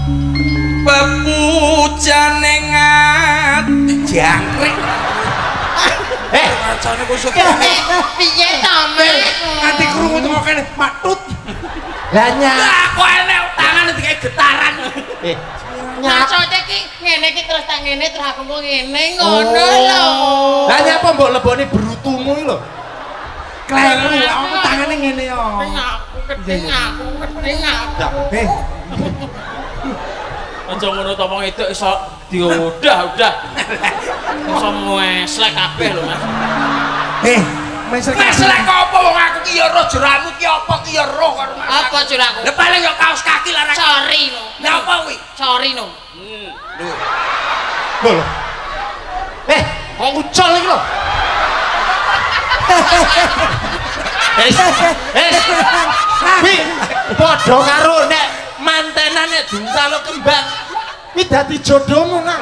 Pepujane ngati jangkrik. Racane kusuk. Piye to, Mas? Nganti krungu teko kene matut. Lah Aku enek tangan dikek getaran. Maksudnya ki ngene iki terus tak ngene terus aku mau ngene ngono lho. Lah nyapa mbok lebone brutumu iki lho. Kleru, aku tangane ngene yo. Keding aku. Aja ngono to wong itu iso udah. Iso meslek kabeh lho, Mas. Meslek apa wong aku ki ya roh jeramu ki apa ki ya roh karo Mas. Apa jeraku? Lah paling ya kaos kaki larang. Sorry no. Lah apa kuwi? Sorry no. Lho. Kok ucul iki lho. Wi, padha karo nek mantenan nek diuntalo kembang. Kuwi dadi jodohmu nang.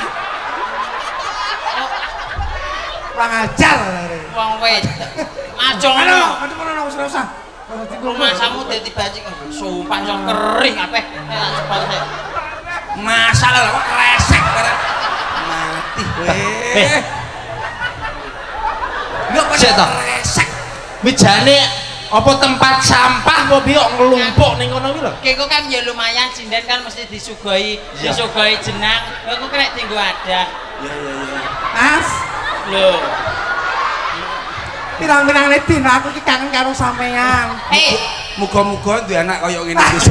Kurang ajar. Wong wit. Ajong Halo, ngono. aduh mana wis ora usah. Masamu dadi bajing sumpah iso kering kabeh. Cepet sik. Masalah lho kok resek barang. Mati kowe. Lho kok resek. Mijane apa tempat sampah apa piye kok nglumpuk ning ngono kuwi lho. Kengko kan ya lumayan sinden kan mesti disuguhi jenang. Kok kena tinggo ada. Mas, Lho. pirang-pirang dina aku iki kangen karo sampean. Muga-muga duwe anak kaya ngene iki.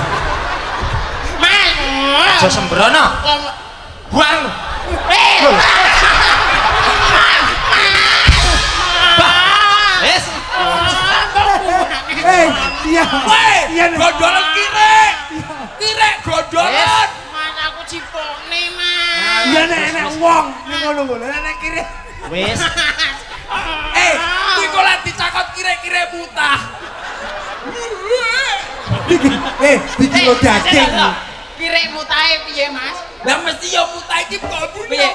Mas. Aja sembrono. Buang. Wes. Iya. Iya gondolan kirek. Kirek gondolan. Mas aku cipone, Mas. Iya nek wong ning ngono lho, nek kiri. Wes. Kuwi kok lek dicakot kirek-kirek mutah. Dikilo daging. Kirek mutahe piye, Mas? Lah mesti ya mutah iki kok Piye?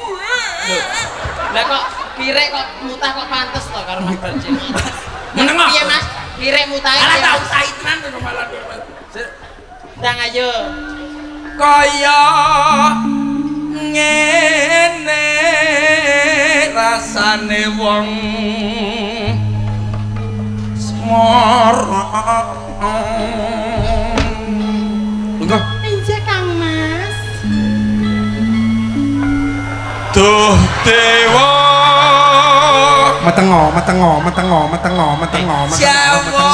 Lah kok kirek kok mutah kok pantes to karo Mas Barji? Meneng apa? Piye, Mas? Kirek mutahe. Ala tak usah tenan to malah. Ndang ayo. Kaya ngene rasane wong semara. Engko Injek Kang Mas. Duh dewa Metengo. Jawa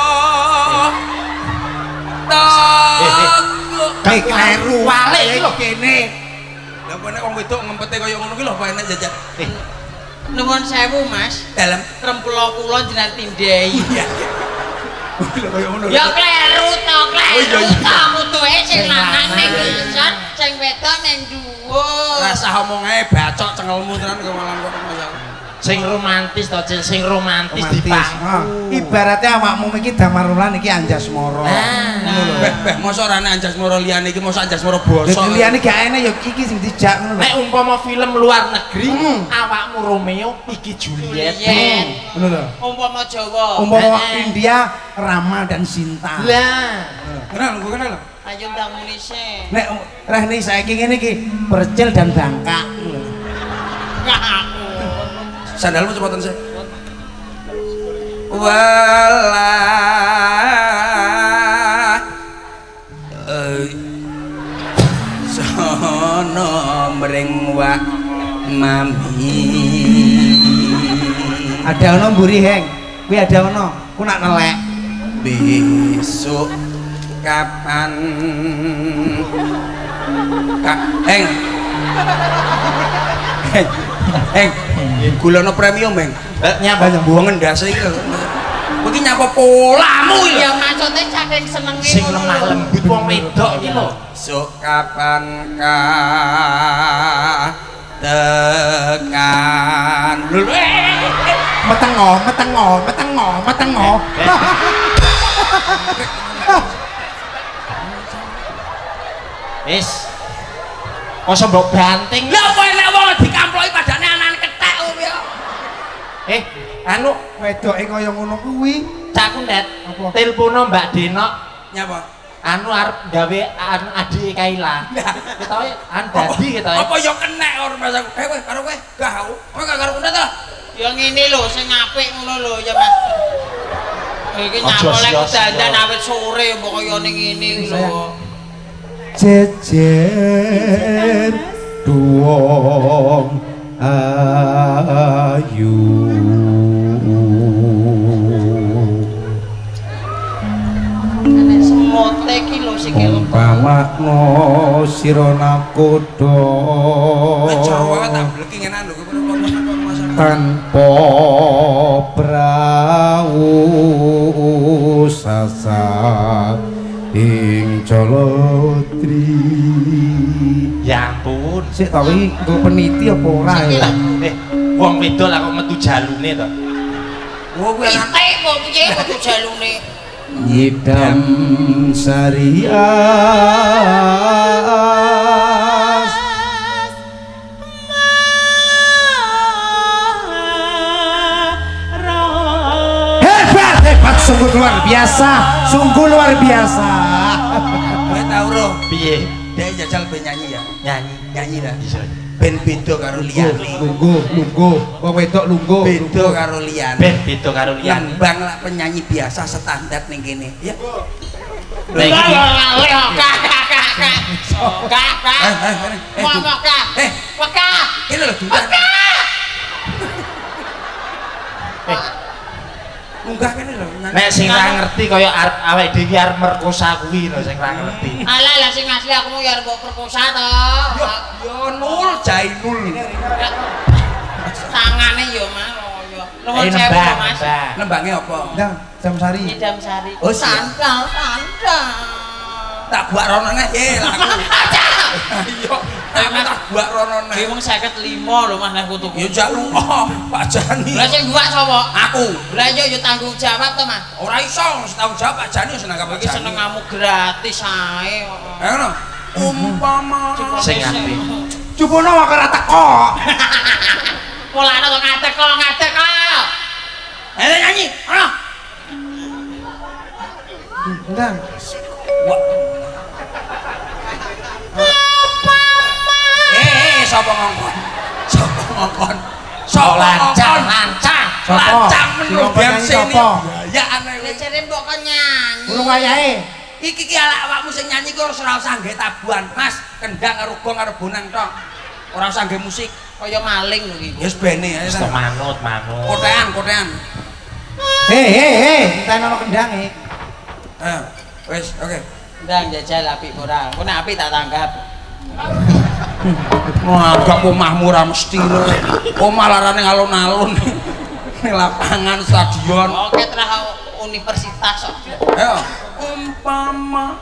Kleru wale iki lho kene. Lah kok nek wong wedok ngempete kaya ngono ki lho apa enak jajan. Nuwun sewu, Mas. Dalem Krempula kula jenengan tindhai. kaya ngono. Ya kleru to, mutuhe sing lanang ning ngisor, sing wedok ning dhuwur. Rasa omong ae bacok cengelmu tenan kok malah kok masalah. Sing romantis to, sing romantis dipangku. Ibaratnya awakmu iki Damarulan iki Anjasmara. Ngono lho. Beh, mosok ora nek Anjasmara liyane iki mosok Anjasmara basa. Liyane gak enak ya iki sing dijak ngono lho. Nek umpama film luar negeri, awakmu Romeo iki Juliet. Ngono lho. Umpama Jawa. Umpama India Rama dan Sinta. Lah, Kenal, gua kenal. Ayo ndang muni sih. Nek rene saiki ngene iki Percil dan Bangka. Sandalmu cepatan sih. Walah sono mring wak mami. Ada ono mburi heng. Kuwi ada ono. Ku nak nelek. Besok kapan Kak Heng gulana premium Heng nyapa buang ngendase iki iki nyapa polamu iki Ya maksudnya saking senenge sing lemah lembut wong wedok iki lho. Besok kapan kah tekan lho metengo. Wis. Mosok mbok banting. Lha apa nek wong dikamploki padane anane kethek opo ya? Anu wedoke kaya ngono kuwi. Cak Kundet. Apa? Telepono Mbak Denok. Nyapa? anu arep gawe anu adik Kaila. Ketoke dadi ketoke. Apa yo kenek karo Mas aku. Kowe karo kowe gak aku. Kowe gak karo Unda to? Ya ngene lho sing apik ngono lho ya Mas. Iki nyapolek dandan awit sore mbok kaya ning ngene lho. Jejer duwong ayu Nek semote iki lho sing pamakno sira nakoda Jawa tak bleki ngenan lho kowe Mas aku. tanpa prau sasa ing Colotri. Ya ampun. Sik ta iki nggo peniti apa ora ya? Wong wedok lah kok metu jalune to. Oh kuwi anak pitik kok piye kudu jalune. Nyidam Sarias hebat sungguh luar biasa, sungguh luar biasa. kowe tau ro Piye? dhek jajal ben nyanyi ya. Nyanyi dah. Bisa. Ben beda karo liyane. Lungguh, wong wedok lungguh. Beda karo liyane. Ben beda karo liyane. Lambang lah penyanyi biasa standar ning kene. Ya. Lah iki Kene lho dudan. Munggah kene lho. nek sing ra ngerti kaya arep awake dhewe arep merkosa kuwi lho sing ra ngerti. Alah lah sing asli aku mau ya mbok perkosa to. Yo nul Jainul. Tangane yo Mas yo. Nuwun Ayo sewu nembang, Mas. nembang. Nembange apa? Ndang, jam sari. Nyidam sari. Oh, siap. Sandal. Tak buat rono neh ye laku. Iya, aku tak buat rono neh. Ki wong 55 lho Mas nek kutu. Ya jak lunga, Pak Jani. Lah sing gua sapa? Aku. Lah yo tanggung jawab to Mas. Ora iso tanggung jawab Pak Jani seneng Pak Iki Jani. seneng kamu gratis ae. Ayo no. Umpama Sing apik. Cupono kok ora teko. Polane to ngadek kok. ayo nyanyi. Ana. Ndang. Sapa ngongkon? Sapa ngongkon? Lancang. Sopo? Lancang menurut Sing ngomong sini. sopo? Ya aneh Lah kowe. jare mbok kon nyanyi. Urung wayahe. Iki ki alak awakmu sing nyanyi ki ora usah nggae tabuhan, Mas. Kendang karo gong karo bonang tok. Ora usah nggae musik. Kaya maling lho iki. Wis bene ae. Wis to manut. Kotean. Hei, entar ono kendange. Ayo. Wis, oke. Ndang jajal apik ora. Kok nek apik tak tanggap. Wah, gak omahmu ora mesti lho. Omah larane alun-alun. Ning lapangan stadion. Oke terah universitas kok. Ayo. Umpama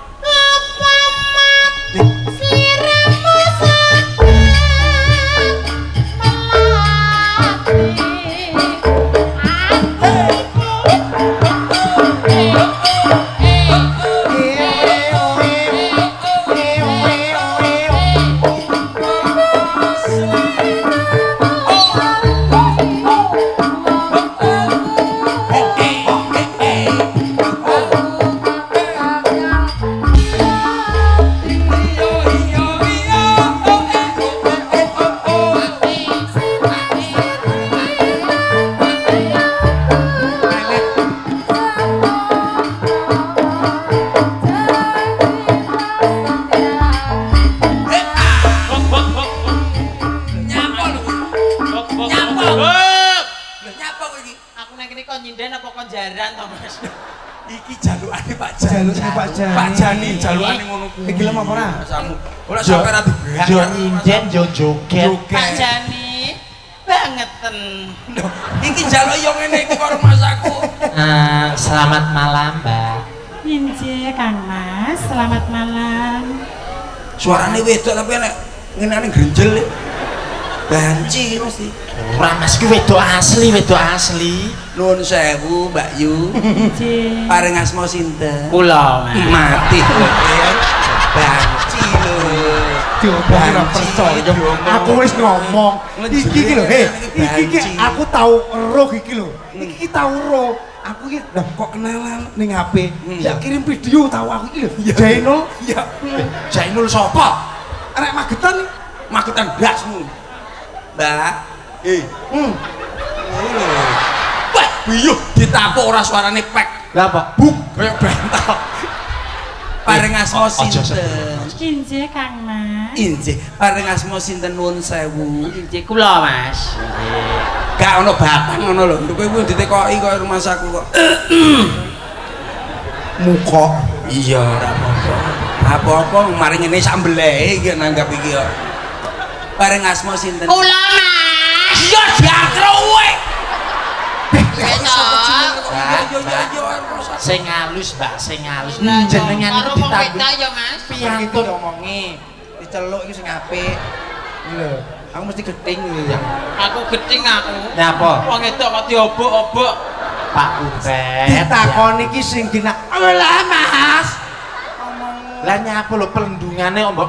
iki jalukane Pak Jani. Pak Jani. Pak Jani jalukane ngono kuwi. Iki lem apa ora? Samu. Ora sampe ra diberak. Yo nyinden yo joget. Pak Jani bangeten. Loh, iki jaluk yo ngene iki karo Mas aku. Selamat malam, Mbak. Inje Kang Mas, selamat malam. Suarane wedok tapi nek ngene grenjel. Banci mesti. Ora Mas ki wedok asli. Nuwun sewu, Mbak Yu. Inje. Paring asma sinten? Kula, Mas. Mati. Banci lho. Diomong ora percaya. Aku wis ngomong. Iki lho, iki aku tau ero iki lho. Iki tau ero. Aku iki lah kok kenalan ning HP. Ya kirim video tau aku iki lho. Jainul. Ya. Jainul sapa? Arek Magetan. Magetan blasmu. Mbak. Wah, biyuh ditapuk ora suarane pek. Lah apa? Buk kayak bentok. Pareng asma sinten? Inje Kang Mas. Injih, pareng asma sinten nuwun sewu. Injih kula Mas. Gak ono batang ngono lho. Kowe kuwi ditekoki kok rumah saku kok. Muka. Iya, ora apa-apa. Apa-apa mari ngene sak mbelehe iki nanggap iki kok. Pareng asma sinten? Kula Mas. Iya diakro kowe. Sing halus, Mbak, sing halus. Jenengan Jenengan karo iki wong ditanggung. wedok ya Mas. Piyantu diomongi. Diceluk iki sing apik. Iki lho. Aku mesti geding iki. Aku gedeng aku. Nyapa? Wong wedok kok diobok-obok. Pak Ubed. Ditakoni iki sing dina. Lah Mas. Lah nyapa lho pelendungane ombok.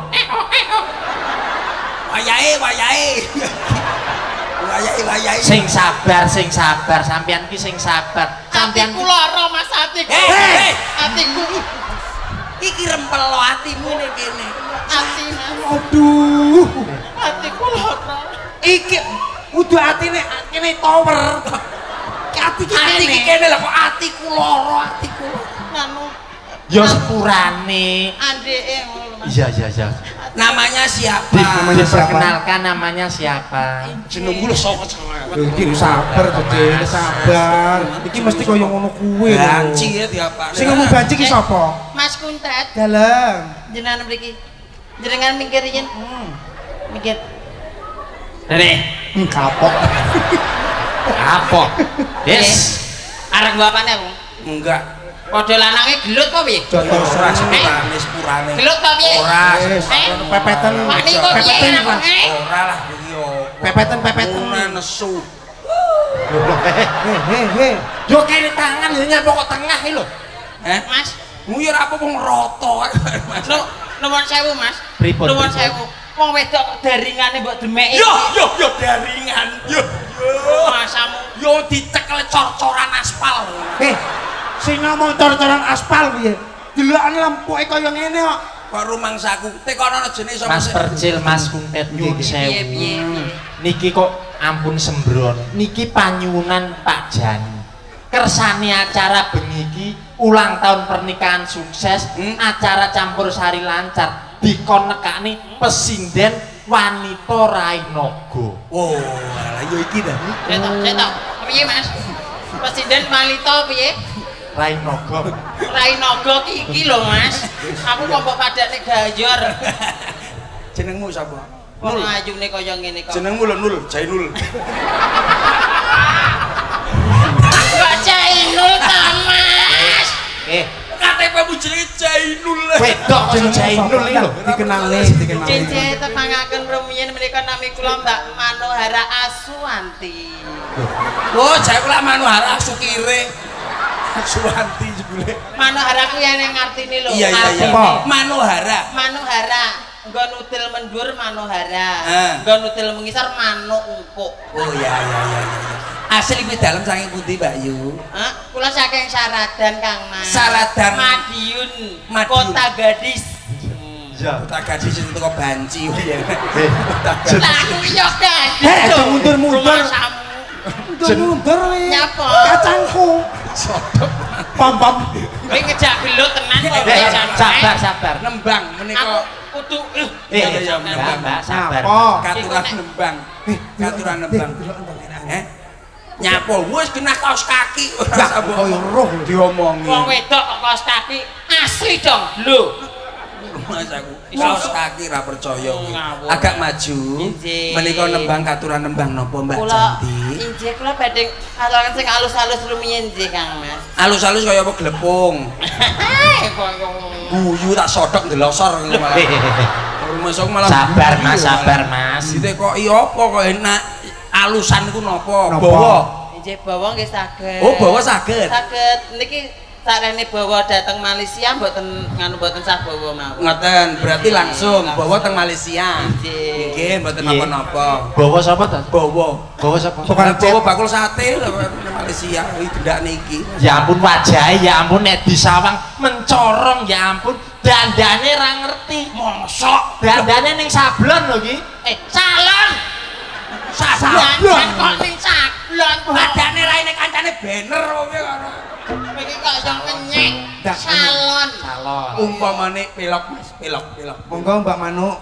Wayahe. Wayahe. Sing sabar, sampean ki sing sabar. Sampean Atiku lara Mas, atiku. Atiku. Iki rempel lo atimu ning kene. Ati Mas. Aduh. Atiku lara. Iki kudu atine kene tower. Ati Ati kene lho kok atiku lara, atiku. Nanu Ya sepurane. andeke ngono Mas. Iya. Namanya siapa? Namanya siapa? Perkenalkan namanya siapa? Jenengmu lho sapa? Iki sabar Dede, sabar. Iki mesti kaya ngono kuwi lho. Banci ya diapane. Sing ngomong banci ki sapa? Mas Kuntet, Dalem. jenengan mriki. Jenengan mikir yen. Mikir. Dene. Kapok. Apa? Yes. Arek bapakne aku. Enggak. Padha lanange gelut apa piye? Jotos Ora sepurane. Gelut ta piye? Ora. Pepeten. Wani kok piye Pepeten, kan aku? Mas. Ora lah iki opo. Pepeten. Ora nesu. He. Yo kene tangan ya nyapa kok tengah iki lho. Mas, Mu yo ora apa wong rata. nuwun sewu Mas. Pripun, Nuwun pripun? sewu. Wong wedok kok daringane mbok demeki. Yo daringan. Yo. Masamu. Yo dicekel cor-coran aspal. Sing ngomong cor-coran aspal piye? Delokane lempuke kaya ngene kok. Kok rumangsaku. Tekono jenis sapa? Mas Percil, Mas Kuntet nyuwun sewu. Piye. Niki kok ampun sembron. Niki panyuwunan Pak Jani. Kersane acara bengi iki ulang tahun pernikahan sukses, acara campur sari lancar. Dikon nekani pesinden wanita Rainogo. Oh, alah yo iki dah. Cetok. Piye Mas? Presiden Malito piye? Rainogo. Rainogo iki lho Mas. Aku kok mbok padane gayur. Jenengmu sapa? Wong ayune kaya ngene kok. Jenengmu lho Nul, Jainul. Kok Jainul ta Mas? KTP-mu jenenge Jainul. Wedok jeneng Jainul iki lho. Dikenali. Cincin tepangaken rumiyin menika nami kula Mbak Manohara Asuwanti. Oh, jare kula Manuhara Sukire. Suwanti jebule. Manohara ku yen ngartine lho. Iya. Apa? Manuhara. Manohara. Nggo nutil mendur Manohara. Nggo nutil mengisor Mano Ungkuk. Oh iya. Asli kuwi dalem saking pundi, Mbak Yu? Hah? Kula saking Saradan Kang Mas. Saradan. Madiun. Madiun. Kota Gadis. Iya. Tak gadis itu kok banci ya. Lah aku yo gadis. Aja lho. mundur-mundur. Rumah samu. Mundur we. Nyapa? Kacangku. Pam. Kowe ngejak gelut tenan kok Sabar. Nembang Aku menika kudu Iya, Mbak, sabar. Apa? katuran nembang. Katuran nembang. Nyapo wis kena kaos kaki ora sapa. Kaya roh Diomongi. wong wedok kok kaos kaki asli dong lho. Mas aku kaos kaki ra percaya kuwi. Ngawur. Agak maju. Injih. Menika nembang katuran nembang napa Mbak Kula Cantik? injih kula badhe aturaken sing halus-halus rumiyin nggih Kang Mas. Alus-alus kaya apa glepung. Guyu tak sodok ndelosor ngono malah. Rumesok malah Sabar guyu, Mas, malah. sabar Mas. Ditekoki apa kok enak alusan ku napa? Napa? Bawa. Injih bawa nggih saged. Oh, bawa saged. Saged niki sarene bawa dateng Malaysia mboten nganu mboten sah bawa mawon. Ngoten, berarti langsung bawa teng Malaysia. Nggih, mboten napa-napa. Bawa sapa to? Bawa sapa? Bawa bakul sate lho Malaysia iki gendakne iki. Ya ampun wajahe, ya ampun nek disawang mencorong ya ampun. Dandane ra ngerti. Mosok dandane ning sablon lho iki. Salon. Sablon kok ning sablon. Badane ra nek kancane banner kowe karo. Iki kok yang ngenyek. Salon. Umpamane pelok Mas, pelok. Monggo Mbak Manuk.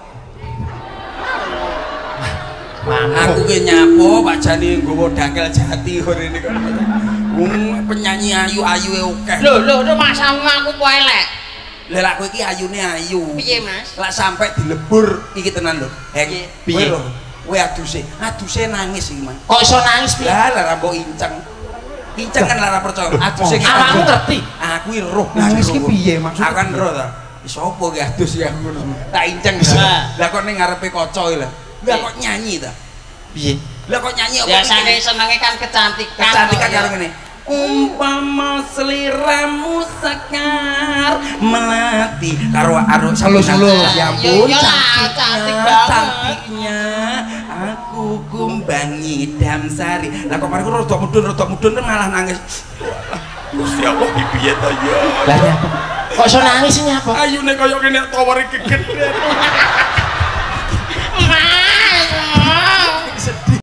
Aku ki nyapo Pak Jani nggawa dakel jati ngene kok. Penyanyi ayu-ayuwe akeh. Lho masamu aku kok elek. Lah lak kowe iki ayune ayu. Piye, Mas? Lak sampe dilebur iki tenan lho. Piye? Piye lho? Kowe aduse nangis iki, Mas. Kok iso nangis piye? Lah lara mbok inceng. Inceng kan lara percaya. Aduse awakmu ngerti. Aku iki roh Nangis ki piye maksudnya? Aku kan roh ta. Sopo ki adus ya ngono. Tak inceng. Lah kok ning ngarepe kaca iki lho. Lah kok nyanyi ta? Piye? Lah kok nyanyi apa? Biasane senenge kan kecantikan. Kecantikan karo ngene. Umpama seliramu sekar melati karo Selus-selus, ya ampun cantik banget. cantiknya aku kumbangi Damsari. Lah kok mari rada mudun kan malah nangis. Gusti Allah iki piye ta ya? Lah nyapa? Kok iso nangis nyapa? Ayune kaya kene tawar iki gedhe.